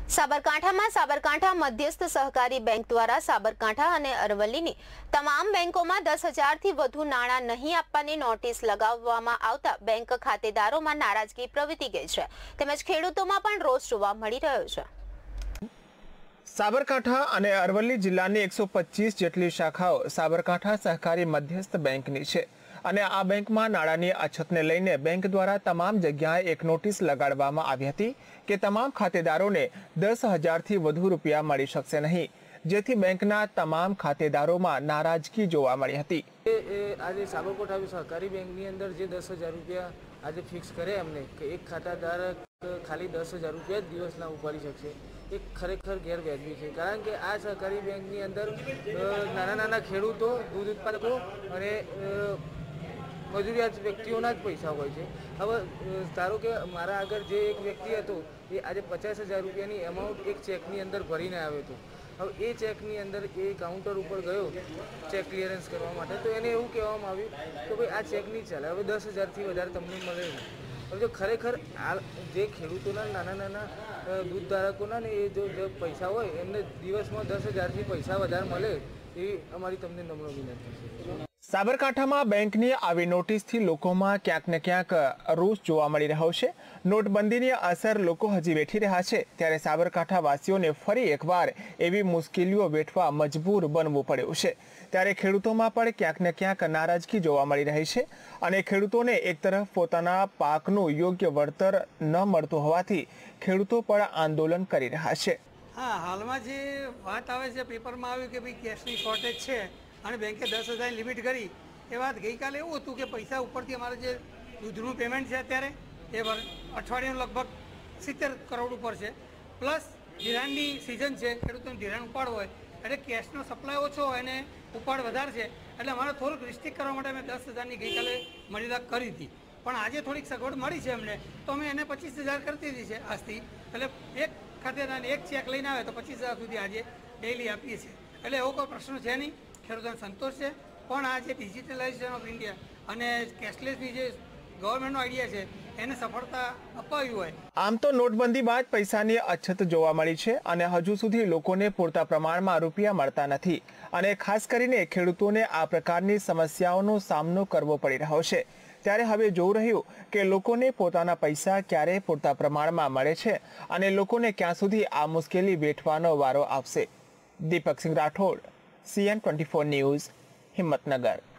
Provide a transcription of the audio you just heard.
સાબરકાંઠામાં સાબરકાંઠા મધ્યસ્થ સહકારી બેંક દ્વારા સાબરકાંઠા અને અરવલ્લીની તમામ બેંકોમાં 10,000 થી વધુ નાણાં નહીં આપવાની નોટિસ લગાવવામાં આવતા બેંક ખાતેદારોમાં નારાજગી પ્રવર્તી ગઈ છે તેમજ ખેડૂતોમાં પણ રોષ જોવા મળી રહ્યો છે। સાબરકાંઠા અને અરવલ્લી જિલ્લાની 125 જેટલી શાખાઓ સાબરકાંઠા સહકારી મધ્યસ્થ બેંકની છે અને આ બેંકમાં નાણાંની અછતને લઈને બેંક દ્વારા તમામ જગ્યાએ એક નોટિસ લગાડવામાં આવી હતી કે તમામ ખાતેદારોને 10,000 થી વધુ રૂપિયા મળી શકશે નહીં, જેથી બેંકના તમામ ખાતેદારોમાં નારાજગી જોવા મળી હતી। આજે સાબરકાંઠા સહકારી બેંકની અંદર જે 10,000 રૂપિયા આજે ફિક્સ કરે એમને કે એક ખાતાધારક ખાલી 10,000 રૂપિયા જ દિવસના ઉપાડી શકશે, એ ખરેખર ગેરવ્યાજબી છે। કારણ કે આ સહકારી બેંકની અંદર નાના ખેડૂતો, દૂધ ઉત્પાદકો અને મજૂરિયાત વ્યક્તિઓના જ પૈસા હોય છે। હવે ધારો કે મારા આગળ જે એક વ્યક્તિ હતો એ આજે 50,000 રૂપિયાની એમાઉન્ટ એક ચેકની અંદર ભરીને આવ્યો હતો। હવે એ ચેકની અંદર એ કાઉન્ટર ઉપર ગયો ચેક ક્લિયરન્સ કરવા માટે, તો એને એવું કહેવામાં આવ્યું કે ભાઈ આ ચેક નહીં ચાલે, હવે 10,000થી વધારે તમને મળે નહીં। હવે જો ખરેખર આ જે ખેડૂતોના નાના દૂધ ધારકોના ને એ જો પૈસા હોય એમને દિવસમાં 10,000થી પૈસા વધારે મળે એવી અમારી તમને નમ્ર વિનંતી છે। સાબરકાંઠામાં બેંકની આવી નોટિસથી લોકોમાં ક્યાંક ને ક્યાંક રોષ જોવા મળી રહ્યો છે। નોટબંધીની અસર લોકો હજી વેઠી રહ્યા છે, ત્યારે સાબરકાંઠા વાસીઓને ફરી એકવાર એવી મુશ્કેલીઓ વેઠવા મજબૂર બનવું પડ્યું છે। ત્યારે ખેડૂતોમાં પણ ક્યાંક ને ક્યાંક નારાજગી જોવા મળી રહી છે અને ખેડૂતોને એક તરફ પોતાના પાકનું યોગ્ય વળતર ન મળતું હોવાથી ખેડૂતો પણ આંદોલન કરી રહ્યા છે। હા, હાલમાં જે વાત આવે છે પેપરમાં આવ્યું કે ભાઈ કેશની શોર્ટેજ છે અને બેંકે 10,000 લિમિટ કરી, એ વાત ગઈકાલે એવું હતું કે પૈસા ઉપરથી અમારે જે દૂધનું પેમેન્ટ છે અત્યારે એ અઠવાડિયાનું લગભગ 70 કરોડ ઉપર છે, પ્લસ ધિરાણની સિઝન છે, ખેડૂતોને ધિરાણ ઉપાડ હોય એટલે કેશનો સપ્લાય ઓછો હોય અને ઉપાડ વધારે છે, એટલે અમારે થોડુંક રિસ્ટ્રિક્ટ કરવા માટે અમે 10,000ની ગઈકાલે મર્યાદા કરી હતી। પણ આજે થોડીક સગવડ મળી છે અમને, તો અમે એને 25,000 કરી દીધી છે આજથી। એટલે એક ખાતેદારને એક ચેક લઈને આવે તો 25,000 સુધી આજે ડેઇલી આપીએ છીએ, એટલે એવો કોઈ પ્રશ્ન છે નહીં, ખેડૂતોને સંતોષ છે। પણ આ જે ડિજિટલાઇઝેશન ઓફ ઇન્ડિયા અને કેશલેસની જે ગવર્મેન્ટનો આઈડિયા છે એને સફળતા અપાવી હોય। આમ તો નોટબંધી બાદ પૈસાની અછત જોવા મળી છે અને હજુ સુધી લોકોને પૂરતા પ્રમાણમાં રૂપિયા મળતા નથી અને ખાસ કરીને ખેડૂતોને આ પ્રકારની સમસ્યાઓનો સામનો કરવો પડી રહ્યો છે। ત્યારે હવે જોવું રહ્યું કે લોકોને પોતાના પૈસા ક્યારે પૂરતા પ્રમાણમાં મળે છે અને લોકોને ક્યાં સુધી આ મુશ્કેલી વેઠવાનો વારો આવશે। Deepak Singh Rathod, CN24 news, Himmatnagar.